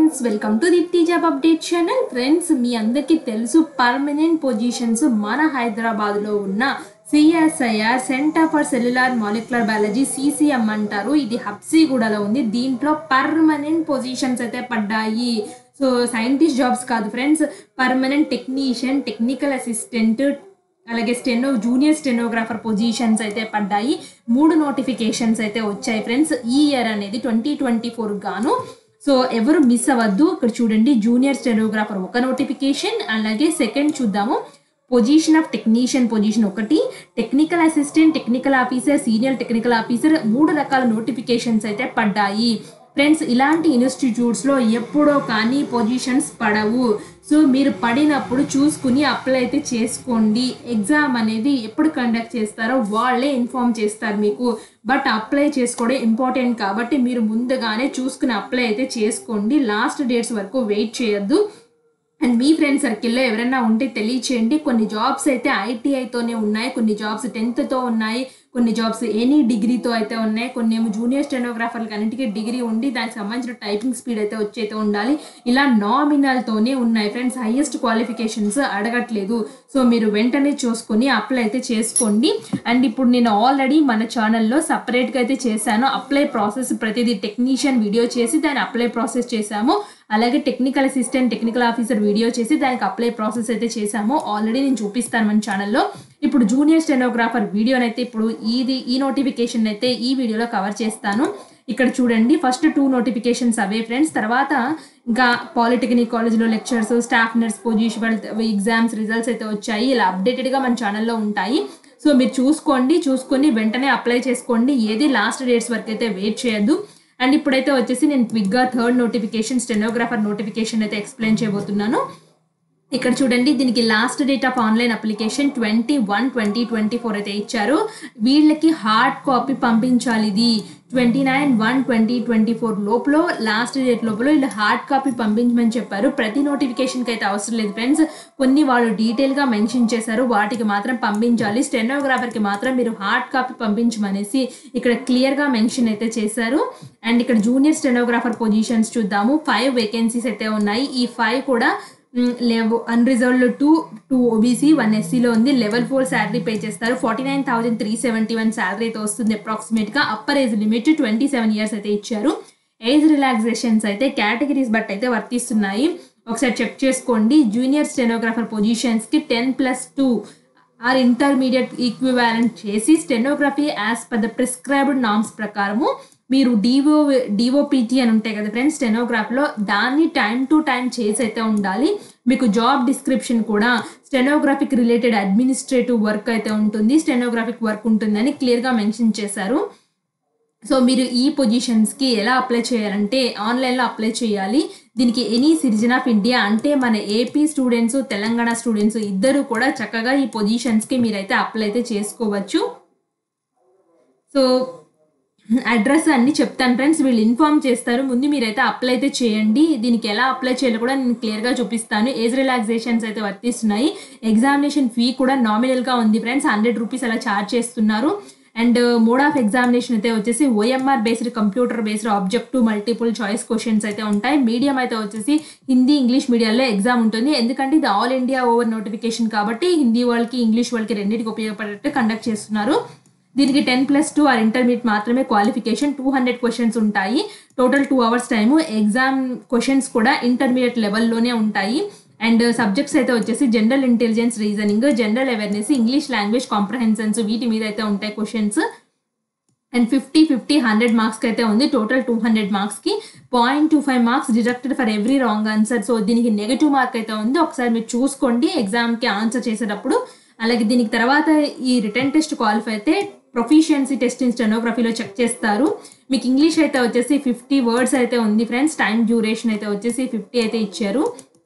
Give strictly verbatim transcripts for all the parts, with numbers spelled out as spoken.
Friends, welcome to Deepti job update channel. Friends, మీ అందరికీ తెలుసు పర్మనెంట్ పొజిషన్స్ మన హైదరాబాద్లో ఉన్న CSIR centre for cellular molecular biology CCM అంటారు. ఇది హబ్సిగూడలో ఉంది. దీంట్లో పర్మనెంట్ పొజిషన్స్ అయితే పడ్డాయి. సో సైంటిస్ట్ జాబ్స్ కాదు friends, permanent technician, technical assistant, అలాగే స్టెనో జూనియర్ స్టెనోగ్రాఫర్ పొజిషన్స్ అయితే పడ్డాయి. మూడు నోటిఫికేషన్స్ అయితే వచ్చాయి ఫ్రెండ్స్ ఈ ఇయర్ అనేది ట్వంటీ ట్వంటీ ఫోర్ గాను. సో ఎవరు మిస్ అవ్వద్దు. ఇక్కడ చూడండి, జూనియర్ స్టెనోగ్రాఫర్ ఒక నోటిఫికేషన్, అలాగే సెకండ్ చూద్దాము పొజిషన్ ఆఫ్ టెక్నీషియన్ పొజిషన్ ఒకటి, technical assistant, technical officer, senior technical officer, మూడు రకాల నోటిఫికేషన్స్ అయితే పడ్డాయి ఫ్రెండ్స్. ఇలాంటి ఇన్స్టిట్యూట్స్లో ఎప్పుడో కానీ పొజిషన్స్ పడవు. సో మీరు పడినప్పుడు చూసుకుని అప్లై అయితే చేసుకోండి. ఎగ్జామ్ అనేది ఎప్పుడు కండక్ట్ చేస్తారో వాళ్ళే ఇన్ఫార్మ్ చేస్తారు మీకు. బట్ అప్లై చేసుకోవడం ఇంపార్టెంట్ కాబట్టి మీరు ముందుగానే చూసుకుని అప్లై అయితే చేసుకోండి. లాస్ట్ డేట్స్ వరకు వెయిట్ చేయొద్దు. అండ్ మీ ఫ్రెండ్ సర్కిల్లో ఎవరైనా ఉంటే తెలియచేయండి. కొన్ని జాబ్స్ అయితే ఐటీఐతోనే ఉన్నాయి, కొన్ని జాబ్స్ టెన్త్తో ఉన్నాయి, కొన్ని జాబ్స్ ఎనీ డిగ్రీతో అయితే ఉన్నాయి, కొన్ని ఏమో జూనియర్ స్టెనోగ్రాఫర్లకి అన్నిటికీ డిగ్రీ ఉండి దానికి సంబంధించిన టైపింగ్ స్పీడ్ అయితే వచ్చైతే ఉండాలి. ఇలా నామినల్తోనే ఉన్నాయి ఫ్రెండ్స్, హైయెస్ట్ క్వాలిఫికేషన్స్ అడగట్లేదు. సో మీరు వెంటనే చూసుకొని అప్లై అయితే చేసుకోండి. అండ్ ఇప్పుడు నేను ఆల్రెడీ మన ఛానల్లో సపరేట్గా అయితే చేశాను అప్లై ప్రాసెస్. ప్రతిదీ టెక్నీషియన్ వీడియో చేసి దాని అప్లై ప్రాసెస్ చేశాము, అలాగే technical assistant, technical officer video చేసి దానికి అప్లై ప్రాసెస్ అయితే చేశాము. ఆల్రెడీ నేను చూపిస్తాను మన ఛానల్లో. ఇప్పుడు జూనియర్ స్టెనోగ్రాఫర్ వీడియోనైతే ఇప్పుడు ఇది ఈ నోటిఫికేషన్ అయితే ఈ వీడియోలో కవర్ చేస్తాను. ఇక్కడ చూడండి, ఫస్ట్ టూ నోటిఫికేషన్స్ అవే ఫ్రెండ్స్. తర్వాత ఇంకా పాలిటెక్నిక్ కాలేజ్లో lectures, staff nurse position exams results అయితే వచ్చాయి. ఇలా అప్డేటెడ్గా మన ఛానల్లో ఉంటాయి. సో మీరు చూసుకోండి, చూసుకొని వెంటనే అప్లై చేసుకోండి. ఏది లాస్ట్ డేట్స్ వరకు అయితే వెయిట్ చేయొద్దు. అండ్ ఇప్పుడైతే వచ్చేసి నేను క్విక్గా థర్డ్ నోటిఫికేషన్ స్టెనోగ్రాఫర్ నోటిఫికేషన్ అయితే ఎక్స్ప్లెయిన్ చేయబోతున్నాను. ఇక్కడ చూడండి, దీనికి last date of online application twenty one twenty twenty four అయితే ఇచ్చారు. వీళ్ళకి హార్డ్ కాపీ పంపించాలి. ఇది twenty nine one twenty twenty four లోపల లాస్ట్ డేట్ లోపల వీళ్ళు హార్డ్ కాపీ పంపించమని చెప్పారు. ప్రతి నోటిఫికేషన్కి అయితే అవసరం లేదు ఫ్రెండ్స్, కొన్ని వాళ్ళు డీటెయిల్గా మెన్షన్ చేశారు, వాటికి మాత్రం పంపించాలి. స్టెనోగ్రాఫర్కి మాత్రం మీరు హార్డ్ కాపీ పంపించమనేసి ఇక్కడ క్లియర్గా మెన్షన్ అయితే చేశారు. అండ్ ఇక్కడ జూనియర్ స్టెనోగ్రాఫర్ పొజిషన్స్ చూద్దాము. ఫైవ్ వేకెన్సీస్ అయితే ఉన్నాయి. ఈ ఫైవ్ కూడా level unreserved two two OBC one ఎస్సీలో ఉంది. లెవెల్ ఫోర్ శాలరీ పే చేస్తారు. Forty nine thousand three seventy one salary అయితే వస్తుంది అప్రాక్సిమేట్గా. Upper age limit twenty seven years అయితే ఇచ్చారు. ఏజ్ రిలాక్సేషన్స్ అయితే కేటగిరీస్ బట్ అయితే వర్తిస్తున్నాయి. ఒకసారి చెక్ చేసుకోండి. జూనియర్ స్టెనోగ్రాఫర్ పొజిషన్స్కి ten plus two or intermediate equivalent చేసి stenography as per the prescribed norms ప్రకారము మీరు డివో డిఓపిటి అని ఉంటాయి కదా ఫ్రెండ్స్ స్టెనోగ్రాఫ్లో, దాన్ని టైం టు టైం చేసి అయితే ఉండాలి. మీకు జాబ్ డిస్క్రిప్షన్ కూడా స్టెనోగ్రాఫిక్ రిలేటెడ్ అడ్మినిస్ట్రేటివ్ వర్క్ అయితే ఉంటుంది, స్టెనోగ్రాఫిక్ వర్క్ ఉంటుందని క్లియర్గా మెన్షన్ చేశారు. సో మీరు ఈ పొజిషన్స్కి ఎలా అప్లై చేయాలంటే ఆన్లైన్లో అప్లై చేయాలి. దీనికి ఎనీ సిటిజన్ ఆఫ్ ఇండియా అంటే మన ఏపీ స్టూడెంట్స్, తెలంగాణ స్టూడెంట్స్ ఇద్దరు కూడా చక్కగా ఈ పొజిషన్స్కి మీరైతే అప్లై అయితే చేసుకోవచ్చు. సో అడ్రస్ అన్ని చెప్తాను ఫ్రెండ్స్, వీళ్ళు ఇన్ఫార్మ్ చేస్తారు. ముందు మీరైతే అప్లై అయితే చేయండి. దీనికి ఎలా అప్లై చేయాలో కూడా నేను క్లియర్గా చూపిస్తాను. ఏజ్ రిలాక్సేషన్స్ అయితే వర్తిస్తున్నాయి. ఎగ్జామినేషన్ ఫీ కూడా నామినల్గా ఉంది ఫ్రెండ్స్, హండ్రెడ్ రూపీస్ అలా ఛార్జ్ చేస్తున్నారు. అండ్ మోడ్ ఆఫ్ ఎగ్జామినేషన్ అయితే వచ్చేసి OMR based, computer based, objective multiple choice questions అయితే ఉంటాయి. మీడియం అయితే వచ్చేసి హిందీ, ఇంగ్లీష్ మీడియంలో ఎగ్జామ్ ఉంటుంది. ఎందుకంటే ఇది ఆల్ ఇండియా ఓవర్ నోటిఫికేషన్ కాబట్టి హిందీ వాళ్ళకి, ఇంగ్లీష్ వాళ్ళకి రెండింటికి ఉపయోగపడేట్టు కండక్ట్ చేస్తున్నారు. దీనికి ten plus two or intermediate మాత్రమే క్వాలిఫికేషన్. టూ హండ్రెడ్ క్వశ్చన్స్ ఉంటాయి. Total two hours time. Exam questions కూడా ఇంటర్మీడియట్ లెవెల్లోనే ఉంటాయి. అండ్ సబ్జెక్ట్స్ అయితే వచ్చేసి general intelligence, reasoning, general awareness, English language comprehensions, వీటి మీద అయితే ఉంటాయి questions. And fifty fifty hundred మార్క్స్కి అయితే ఉంది. టోటల్ టూ హండ్రెడ్ మార్క్స్కి point two five marks deducted for every wrong answer. So దీనికి నెగిటివ్ మార్క్ అయితే ఉంది. ఒకసారి మీరు చూసుకోండి ఎగ్జామ్కి ఆన్సర్ చేసేటప్పుడు. అలాగే దీనికి తర్వాత ఈ రిటర్న్ టెస్ట్ క్వాలిఫై అయితే ప్రొఫిషియన్సీ టెస్ట్ ఇన్ స్టెనోగ్రఫీలో చెక్ చేస్తారు. మీకు ఇంగ్లీష్ అయితే వచ్చేసి ఫిఫ్టీ వర్డ్స్ అయితే ఉంది ఫ్రెండ్స్. టైం డ్యూరేషన్ అయితే వచ్చేసి ఫిఫ్టీ అయితే ఇచ్చారు.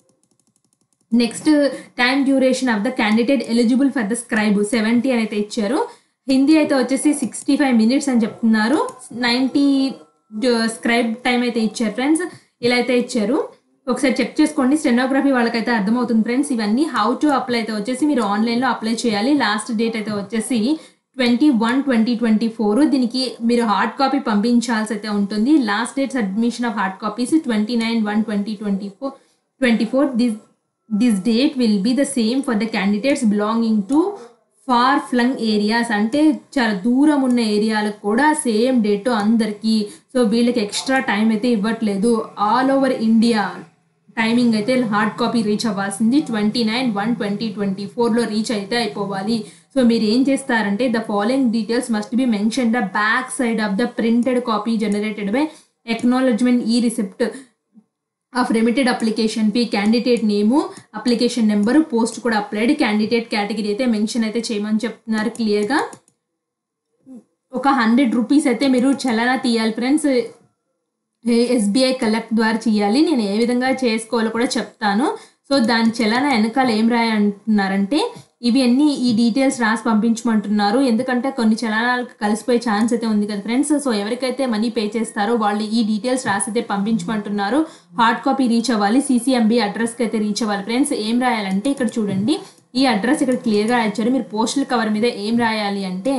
Next time duration of the candidate eligible for the scribe seventy అని అయితే ఇచ్చారు. హిందీ అయితే వచ్చేసి సిక్స్టీ ఫైవ్ మినిట్స్ అని చెప్తున్నారు. నైంటీ స్క్రైబ్ టైం అయితే ఇచ్చారు ఫ్రెండ్స్. ఇలా అయితే ఇచ్చారు. ఒకసారి చెక్ చేసుకోండి. స్టెనోగ్రఫీ వాళ్ళకైతే అర్థమవుతుంది ఫ్రెండ్స్. ఇవన్నీ హౌ టు అప్లై అయితే వచ్చేసి మీరు ఆన్లైన్లో అప్లై చేయాలి. లాస్ట్ డేట్ అయితే వచ్చేసి twenty one twenty twenty four దీనికి మీరు హార్డ్ కాపీ పంపించాల్సి అయితే ఉంటుంది. Last date submission of hard copies twenty nine one twenty twenty four twenty four this this date will be the same for the candidates belonging to far flung areas. అంటే చాలా దూరం ఉన్న ఏరియాలకు కూడా same date అందరికీ. So వీళ్ళకి extra time అయితే ఇవ్వట్లేదు. ఆల్ ఓవర్ ఇండియా టైమింగ్ అయితే హార్డ్ కాపీ రీచ్ అవ్వాల్సింది twenty nine one twenty twenty ఫోర్లో రీచ్ అయితే అయిపోవాలి. సో మీరు ఏం చేస్తారంటే the following details must be mention the back side of the printed copy generated by acknowledgement e receipt of remitted application fee, candidate name, application number, post కూడా applied, candidate category అయితే mention అయితే చేయమని చెప్తున్నారు క్లియర్గా. ఒక hundred rupees అయితే మీరు చలానా తీయాలి ఫ్రెండ్స్. ఎస్బీఐ కలెక్ట్ ద్వారా చేయాలి. నేను ఏ విధంగా చేసుకోవాలో కూడా చెప్తాను. సో దాని చలానా వెనకాల ఏం రాయ అంటున్నారంటే ఇవి అన్నీ ఈ డీటెయిల్స్ రాసి పంపించమంటున్నారు. ఎందుకంటే కొన్ని చలానాలకు కలిసిపోయే ఛాన్స్ అయితే ఉంది కదా ఫ్రెండ్స్. సో ఎవరికైతే మనీ పే చేస్తారో వాళ్ళు ఈ డీటెయిల్స్ రాసి అయితే పంపించమంటున్నారు. హార్డ్ కాపీ రీచ్ అవ్వాలి, సీసీఎంబీ అడ్రస్కి అయితే రీచ్ అవ్వాలి ఫ్రెండ్స్. ఏం రాయాలంటే ఇక్కడ చూడండి, ఈ అడ్రస్ ఇక్కడ క్లియర్గా ఇచ్చారు. మీరు పోస్టల్ కవర్ మీద ఏం రాయాలి అంటే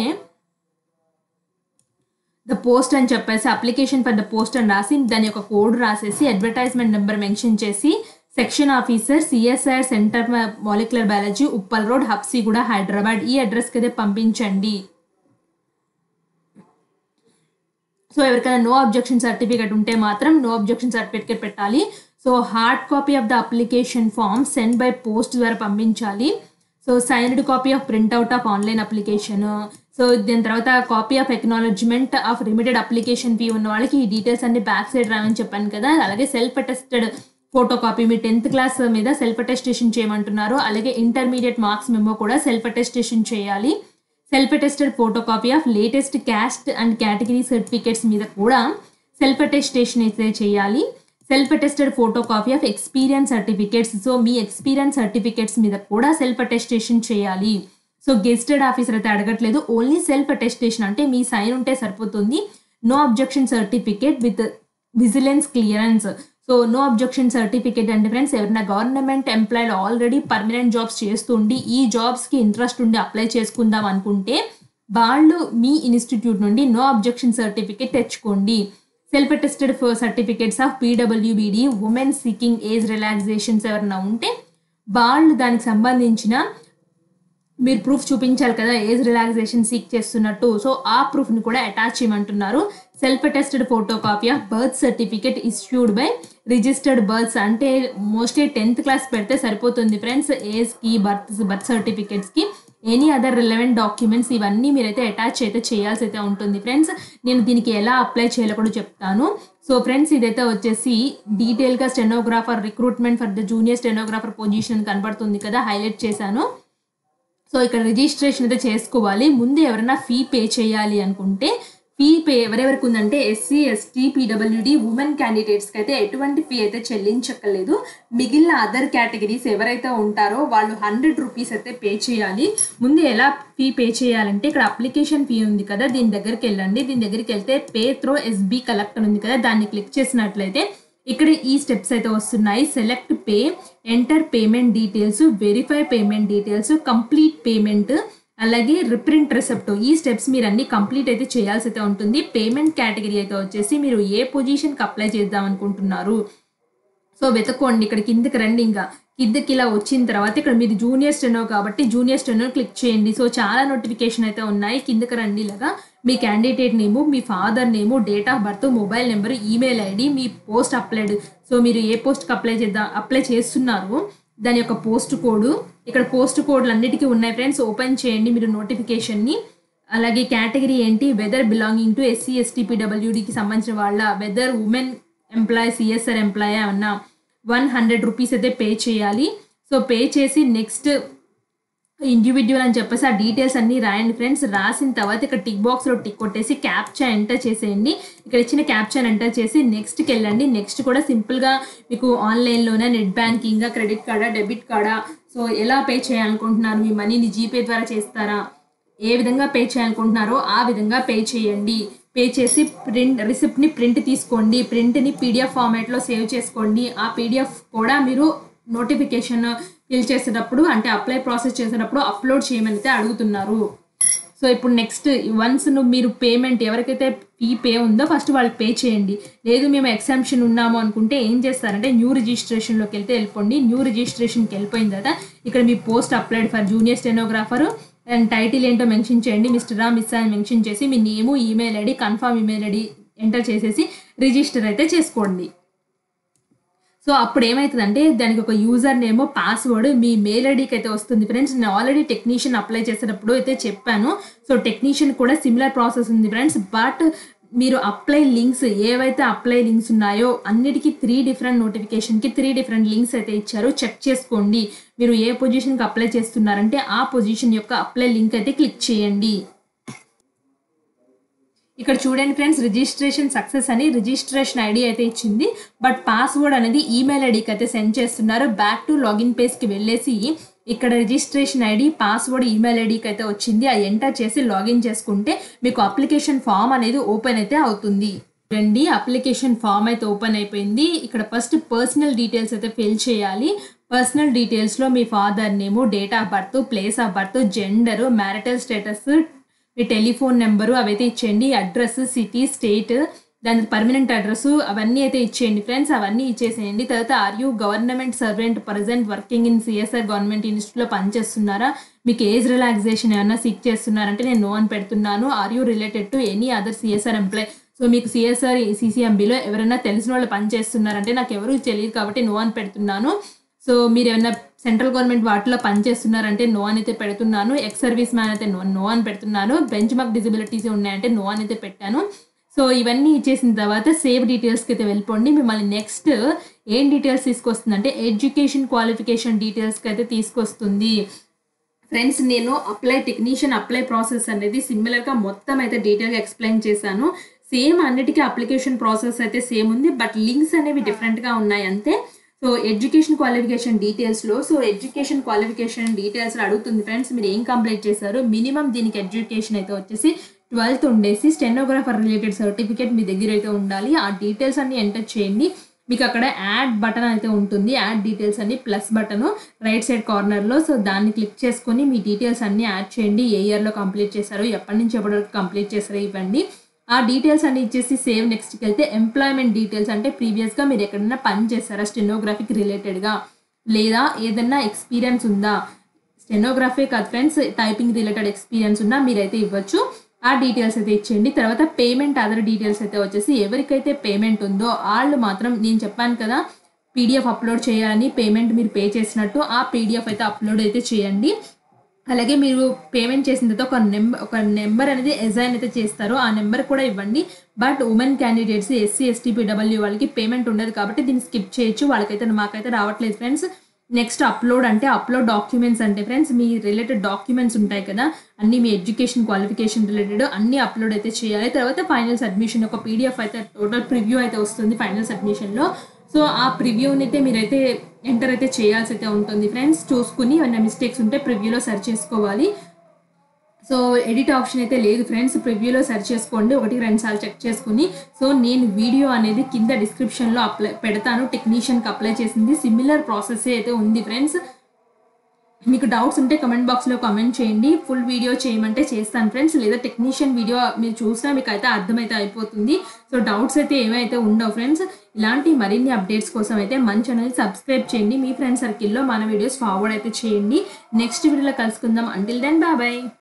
ద పోస్ట్ అని చెప్పేసి అప్లికేషన్ ఫర్ ద పోస్ట్ అని రాసి దాని యొక్క కోడ్ రాసేసి అడ్వర్టైజ్మెంట్ నెంబర్ మెన్షన్ చేసి section officer CSIR centre molecular biology Uppal road Habsiguda Hyderabad ఈ అడ్రస్కి అయితే పంపించండి. సో ఎవరికైనా నో అబ్జెక్షన్ సర్టిఫికేట్ ఉంటే మాత్రం నో అబ్జెక్షన్ సర్టిఫికేట్ పెట్టాలి. So hard copy of the application form send by post ద్వారా పంపించాలి. So signed copy of print out of online application. So దీని తర్వాత copy of acknowledgement of remitted application fee ఉన్న వాళ్ళకి ఈ డీటెయిల్స్ అన్ని బ్యాక్ సైడ్ రావని చెప్పాను కదా. అలాగే సెల్ఫ్ అటెస్టెడ్ ఫోటో కాపీ, మీ టెన్త్ క్లాస్ మీద సెల్ఫ్ అటెస్టేషన్ చేయమంటున్నారు. అలాగే ఇంటర్మీడియట్ మార్క్స్ మెమో కూడా సెల్ఫ్ అటెస్టేషన్ చేయాలి. Self attested photo copy of latest caste and category certificates మీద కూడా సెల్ఫ్ అటెస్టేషన్ అయితే చేయాలి. Self attested photo copy of experience certificates, so మీ ఎక్స్పీరియన్స్ సర్టిఫికేట్స్ మీద కూడా సెల్ఫ్ అటెస్టేషన్ చేయాలి. సో గెస్టెడ్ ఆఫీసర్ అయితే అడగట్లేదు, ఓన్లీ సెల్ఫ్ అటెస్టేషన్ అంటే మీ సైన్ ఉంటే సరిపోతుంది. No objection certificate with vigilance clearance. So no objection certificate అంటే ఫ్రెండ్స్ ఎవరైనా government employed already permanent jobs చేస్తుండి ఈ జాబ్స్కి ఇంట్రెస్ట్ ఉండి అప్లై చేసుకుందాం అనుకుంటే వాళ్ళు మీ ఇన్స్టిట్యూట్ నుండి నో అబ్జెక్షన్ సర్టిఫికేట్ తెచ్చుకోండి. Self attested certificates of PWBD women seeking age relaxations ఎవరైనా ఉంటే వాళ్ళు దానికి సంబంధించిన మీరు ప్రూఫ్ చూపించాలి కదా ఏజ్ రిలాక్సేషన్ సీక్ చేస్తున్నట్టు. సో ఆ ప్రూఫ్ని కూడా అటాచ్ చేయమంటున్నారు. Self attested photo copy of birth certificate issued by registered births, అంటే మోస్ట్లీ టెన్త్ క్లాస్ పెడితే సరిపోతుంది ఫ్రెండ్స్. ఏజ్కి బర్త్ బర్త్ సర్టిఫికేట్స్కి ఎనీ అదర్ రిలవెంట్ డాక్యుమెంట్స్ ఇవన్నీ మీరైతే అటాచ్ అయితే చేయాల్సి అయితే ఉంటుంది ఫ్రెండ్స్. నేను దీనికి ఎలా అప్లై చేయాలో కూడా చెప్తాను. సో ఫ్రెండ్స్ ఇదైతే వచ్చేసి డీటెయిల్గా stenographer recruitment for the junior stenographer position కనబడుతుంది కదా, హైలైట్ చేశాను. సో ఇక్కడ రిజిస్ట్రేషన్ అయితే చేసుకోవాలి. ముందు ఎవరైనా ఫీ పే చేయాలి అనుకుంటే ఫీ పే ఎవరెవరికి ఉందంటే ఎస్సీ ఎస్టీ పీడబ్ల్యూడి ఉమెన్ క్యాండిడేట్స్కి అయితే ఎటువంటి ఫీ అయితే చెల్లించక్కర్లేదు. మిగిలిన అదర్ కేటగిరీస్ ఎవరైతే ఉంటారో వాళ్ళు హండ్రెడ్ రూపీస్ అయితే పే చేయాలి. ముందు ఎలా ఫీ పే చేయాలంటే ఇక్కడ అప్లికేషన్ ఫీ ఉంది కదా, దీని దగ్గరికి వెళ్ళండి. దీని దగ్గరికి వెళ్తే పే త్రో ఎస్బీ కలెక్ట్ అని ఉంది కదా, దాన్ని క్లిక్ చేసినట్లయితే ఇక్కడ ఈ స్టెప్స్ అయితే వస్తున్నాయి. Select pay, enter payment details, verify payment details, complete payment, అలాగే రిప్రింట్ రిసెప్ట్. ఈ స్టెప్స్ మీరు అన్ని కంప్లీట్ అయితే చేయాల్సి అయితే ఉంటుంది. పేమెంట్ కేటగిరీ అయితే వచ్చేసి మీరు ఏ పొజిషన్కి అప్లై చేద్దాం అనుకుంటున్నారు సో వెతుక్కోండి. ఇక్కడ కిందకి రండి. ఇంకా కిందకి ఇలా వచ్చిన తర్వాత ఇక్కడ మీది జూనియర్ స్టెనో కాబట్టి జూనియర్ స్టెనో క్లిక్ చేయండి. సో చాలా నోటిఫికేషన్ అయితే ఉన్నాయి. కిందకి రండి. ఇలాగా మీ క్యాండిడేట్ నేము, మీ father name, date of birth, mobile number, email ID, మీ పోస్ట్ అప్లైడ్, సో మీరు ఏ పోస్ట్కి అప్లై చేద్దాం అప్లై చేస్తున్నారు దాని యొక్క పోస్ట్ కోడ్. ఇక్కడ పోస్ట్ కోడ్లు అన్నిటికీ ఉన్నాయి ఫ్రెండ్స్. ఓపెన్ చేయండి మీరు నోటిఫికేషన్ని. అలాగే కేటగిరీ ఏంటి, whether belonging to SC ST పీడబ్ల్యూడికి సంబంధించిన వాళ్ళ, whether women employee CSR employee అన్న వన్ హండ్రెడ్ రూపీస్ అయితే పే చేయాలి. సో పే చేసి నెక్స్ట్ ఇండివిజువల్ అని చెప్పేసి ఆ డీటెయిల్స్ అన్నీ రాయండి ఫ్రెండ్స్. రాసిన తర్వాత ఇక్కడ టిక్ బాక్స్లో టిక్ కొట్టేసి క్యాప్చా ఎంటర్ చేసేయండి. ఇక్కడ ఇచ్చిన క్యాప్చాని ఎంటర్ చేసి నెక్స్ట్కి వెళ్ళండి. నెక్స్ట్ కూడా సింపుల్గా మీకు ఆన్లైన్లోనే నెట్ బ్యాంకింగ్, క్రెడిట్ కార్డా, డెబిట్ కార్డా, సో ఎలా పే చేయాలనుకుంటున్నారు, మీ మనీని జీపే ద్వారా చేస్తారా, ఏ విధంగా పే చేయాలనుకుంటున్నారో ఆ విధంగా పే చేయండి. పే చేసి ప్రింట్ రిసిప్ట్ని ప్రింట్ తీసుకోండి. ప్రింట్ని పీడిఎఫ్ ఫార్మాట్లో సేవ్ చేసుకోండి. ఆ పీడిఎఫ్ కూడా మీరు నోటిఫికేషన్ ఫిల్ చేసేటప్పుడు అంటే అప్లై ప్రాసెస్ చేసేటప్పుడు అప్లోడ్ చేయమని అయితే అడుగుతున్నారు. సో ఇప్పుడు నెక్స్ట్ వన్స్ నువ్వు మీరు పేమెంట్ ఎవరికైతే ఫీ పే ఉందో ఫస్ట్ వాళ్ళకి పే చేయండి. లేదు మేము ఎగ్జామ్షన్ ఉన్నాము అనుకుంటే ఏం చేస్తారంటే న్యూ రిజిస్ట్రేషన్లోకి వెళ్తే వెళ్ళిపోండి. న్యూ రిజిస్ట్రేషన్కి వెళ్ళిపోయిన తర్వాత ఇక్కడ మీ post applied for junior stenographer and title ఏంటో మెన్షన్ చేయండి. మిస్టర్ రా మిస్ అని మెన్షన్ చేసి మీ name email ID confirm email ID enter చేసేసి రిజిస్టర్ అయితే చేసుకోండి. సో అప్పుడు ఏమవుతుందంటే దానికి ఒక యూజర్ నేమో పాస్వర్డ్ మీ మెయిల్ ఐడికి అయితే వస్తుంది ఫ్రెండ్స్. నేను ఆల్రెడీ టెక్నీషియన్ అప్లై చేసేటప్పుడు అయితే చెప్పాను. సో టెక్నీషియన్ కూడా సిమిలర్ ప్రాసెస్ ఉంది ఫ్రెండ్స్. బట్ మీరు అప్లై లింక్స్ ఏవైతే అప్లై లింక్స్ ఉన్నాయో అన్నిటికీ త్రీ డిఫరెంట్ నోటిఫికేషన్కి త్రీ డిఫరెంట్ లింక్స్ అయితే ఇచ్చారు. చెక్ చేసుకోండి. మీరు ఏ పొజిషన్కి అప్లై చేస్తున్నారంటే ఆ పొజిషన్ యొక్క అప్లై లింక్ అయితే క్లిక్ చేయండి. ఇక్కడ చూడండి ఫ్రెండ్స్, రిజిస్ట్రేషన్ సక్సెస్ అని రిజిస్ట్రేషన్ ఐడి అయితే ఇచ్చింది. బట్ పాస్వర్డ్ అనేది ఈమెయిల్ ఐడికి అయితే సెండ్ చేస్తున్నారు. బ్యాక్ టు లాగిన్ పేజ్కి వెళ్ళేసి ఇక్కడ రిజిస్ట్రేషన్ ఐడి పాస్వర్డ్ ఈమెయిల్ ఐడికి అయితే వచ్చింది. అది ఎంటర్ చేసి లాగిన్ చేసుకుంటే మీకు అప్లికేషన్ ఫామ్ అనేది ఓపెన్ అయితే అవుతుంది. రండి, అప్లికేషన్ ఫామ్ అయితే ఓపెన్ అయిపోయింది. ఇక్కడ ఫస్ట్ పర్సనల్ డీటెయిల్స్ అయితే ఫిల్ చేయాలి. పర్సనల్ డీటెయిల్స్లో మీ father name, date of birth, place of birth, gender, marital status, మీ టెలిఫోన్ నెంబరు అవైతే ఇచ్చేయండి. అడ్రస్, సిటీ, స్టేట్, దాని పర్మనెంట్ అడ్రస్ అవన్నీ అయితే ఇచ్చేయండి ఫ్రెండ్స్. అవన్నీ ఇచ్చేసేయండి. తర్వాత are you government servant present working in CSR government ఇన్స్టిట్యూట్లో పనిచేస్తున్నారా? మీకు ఏజ్ రిలాక్సేషన్ ఏమన్నా సిక్ చేస్తున్నారంటే నేను నో అని పెడుతున్నాను. Are you related to any other CSR employee? So మీకు సిఎస్ఆర్ సిసిఎంబిలో ఎవరైనా తెలిసిన వాళ్ళు పనిచేస్తున్నారంటే నాకు ఎవరు తెలియదు కాబట్టి నో అని పెడుతున్నాను. సో మీరు ఏమైనా సెంట్రల్ గవర్నమెంట్ వాటిలో పనిచేస్తున్నారంటే నో అని అయితే పెడుతున్నాను. ఎక్స్ సర్వీస్ మ్యాన్ అయితే నో నో అని పెడుతున్నాను. బెంచ్ మార్క్ డిజబిలిటీస్ ఉన్నాయంటే నో అని అయితే పెట్టాను. సో ఇవన్నీ ఇచ్చేసిన తర్వాత సేవ్ డీటెయిల్స్కి అయితే వెళ్ళిపోండి. మిమ్మల్ని నెక్స్ట్ ఏం డీటెయిల్స్ తీసుకొస్తుందంటే ఎడ్యుకేషన్ క్వాలిఫికేషన్ డీటెయిల్స్కి అయితే తీసుకొస్తుంది. ఫ్రెండ్స్ నేను అప్లై టెక్నీషియన్ అప్లై ప్రాసెస్ అనేది సిమిలర్గా మొత్తం అయితే డీటెయిల్గా ఎక్స్ప్లెయిన్ చేశాను. సేమ్ అన్నిటికీ అప్లికేషన్ ప్రాసెస్ అయితే సేమ్ ఉంది. బట్ లింక్స్ అనేవి డిఫరెంట్గా ఉన్నాయి అంతే. సో ఎడ్యుకేషన్ క్వాలిఫికేషన్ డీటెయిల్స్లో సో ఎడ్యుకేషన్ క్వాలిఫికేషన్ డీటెయిల్స్లో అడుగుతుంది ఫ్రెండ్స్ మీరు ఏం కంప్లీట్ చేశారు. మినిమం దీనికి ఎడ్యుకేషన్ అయితే వచ్చేసి ట్వెల్త్ ఉండేసి స్టెనోగ్రాఫర్ రిలేటెడ్ సర్టిఫికేట్ మీ దగ్గర అయితే ఉండాలి. ఆ డీటెయిల్స్ అన్ని ఎంటర్ చేయండి. మీకు అక్కడ యాడ్ బటన్ అయితే ఉంటుంది. యాడ్ డీటెయిల్స్ అన్ని ప్లస్ బటన్ రైట్ సైడ్ కార్నర్లో. సో దాన్ని క్లిక్ చేసుకొని మీ డీటెయిల్స్ అన్ని యాడ్ చేయండి. ఏ ఇయర్లో కంప్లీట్ చేశారో, ఎప్పటి నుంచి ఎప్పటి వరకు కంప్లీట్ చేశారో ఇవ్వండి. ఆ డీటెయిల్స్ అన్ని ఇచ్చేసి సేవ్ నెక్స్ట్కి వెళ్తే ఎంప్లాయ్మెంట్ డీటెయిల్స్ అంటే ప్రీవియస్గా మీరు ఎక్కడైనా పని చేస్తారా స్టెనోగ్రఫీకి రిలేటెడ్గా, లేదా ఏదన్నా ఎక్స్పీరియన్స్ ఉందా, స్టెనోగ్రఫీ కాదు ఫ్రెండ్స్ టైపింగ్ రిలేటెడ్ ఎక్స్పీరియన్స్ ఉన్నా మీరైతే ఇవ్వచ్చు. ఆ డీటెయిల్స్ అయితే ఇచ్చేయండి. తర్వాత పేమెంట్ అదర్ డీటెయిల్స్ అయితే వచ్చేసి ఎవరికైతే పేమెంట్ ఉందో వాళ్ళు మాత్రం నేను చెప్పాను కదా పీడిఎఫ్ అప్లోడ్ చేయాలని, పేమెంట్ మీరు పే చేసినట్టు ఆ పీడిఎఫ్ అయితే అప్లోడ్ అయితే చేయండి. అలాగే మీరు పేమెంట్ చేసిన తర్వాత ఒక నెంబర్ ఒక నెంబర్ అనేది అసైన్ అయితే చేస్తారు. ఆ నెంబర్ కూడా ఇవ్వండి. But women candidates SC ST PW వాళ్ళకి పేమెంట్ ఉండదు కాబట్టి దీన్ని స్కిప్ చేయొచ్చు. వాళ్ళకైతే మాకైతే రావట్లేదు ఫ్రెండ్స్. నెక్స్ట్ అప్లోడ్ అంటే అప్లోడ్ డాక్యుమెంట్స్ అంటే ఫ్రెండ్స్ మీ రిలేటెడ్ డాక్యుమెంట్స్ ఉంటాయి కదా అన్నీ మీ ఎడ్యుకేషన్ క్వాలిఫికేషన్ రిలేటెడ్ అన్నీ అప్లోడ్ అయితే చేయాలి. తర్వాత ఫైనల్ సబ్మిషన్ ఒక పీడిఎఫ్ అయితే టోటల్ ప్రివ్యూ అయితే వస్తుంది ఫైనల్ సబ్మిషన్లో. సో ఆ ప్రివ్యూని అయితే మీరైతే ఎంటర్ అయితే చేయాల్సి అయితే ఉంటుంది ఫ్రెండ్స్. చూసుకుని ఏమైనా మిస్టేక్స్ ఉంటే ప్రివ్యూలో సెర్చ్ చేసుకోవాలి. సో ఎడిట్ ఆప్షన్ అయితే లేదు ఫ్రెండ్స్. ప్రివ్యూలో సెర్చ్ చేసుకోండి, ఒకటి రెండు సార్లు చెక్ చేసుకుని. సో నేను వీడియో అనేది కింద డిస్క్రిప్షన్లో అప్లై పెడతాను. టెక్నీషియన్కి అప్లై చేసింది సిమిలర్ ప్రాసెస్ అయితే ఉంది ఫ్రెండ్స్. మీకు డౌట్స్ ఉంటే కమెంట్ బాక్స్లో కామెంట్ చేయండి. ఫుల్ వీడియో చేయమంటే చేస్తాను ఫ్రెండ్స్, లేదా టెక్నీషియన్ వీడియో మీరు చూసినా మీకు అయితే అర్థమైతే అయిపోతుంది. సో డౌట్స్ అయితే ఏమైతే ఉండవు ఫ్రెండ్స్. ఇలాంటి మరిన్ని అప్డేట్స్ కోసం అయితే మన ఛానల్ సబ్స్క్రైబ్ చేయండి. మీ ఫ్రెండ్ సర్కిల్లో మన వీడియోస్ ఫార్వర్డ్ అయితే చేయండి. నెక్స్ట్ వీడియోలో కలుసుకుందాం. Until then bye bye.